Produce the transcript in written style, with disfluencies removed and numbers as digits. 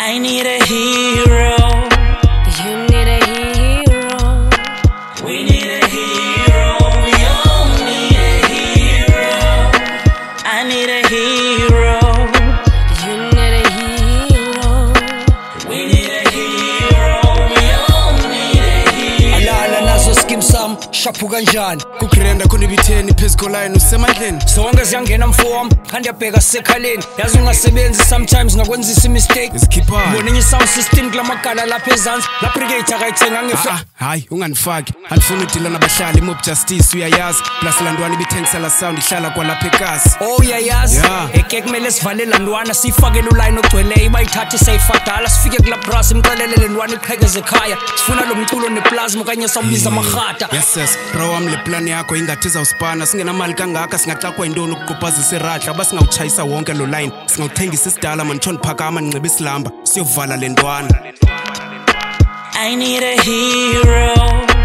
I need a hero. You need a hero. We need a hero. We all need a hero. I need a hero. You need a hero. We need a hero. We all need a hero. Alala nazo skim sam shaphu kanjani kugrenda khona ibitheni physical line usemandleni zonke ziyangena mfowami khandi yabheka sekhaleni yazi ungasebenzi sometimes ngakwenzisa mistake izikhiphayo bonenye sound system kulamagala lapha ezansi la brigade akayithenga ngefa hayi unganifaki andifuna udila nabahlali mob justice uyayazi plus landwana ibithengisela sound ihlala kwalapha eKasi oh uyayazi eke kumele sivalela ndwana sifakele uline ogcweleyo bayithatha isayifadala sifike kula brass imxelelele ndwana iqhekeze ekhaya sifuna lo mculo neplasma kanye sawubiza amagata yes bro wami le plan yakho ingathi izawuspana singenamali kangaka singaxakwa indoni ukugqobhazisa irahla basingawuchayisa wonke lo line singawuthengisa isidala manitshoni phakama ncebe isilamba siyovala le ndwana I need a hero.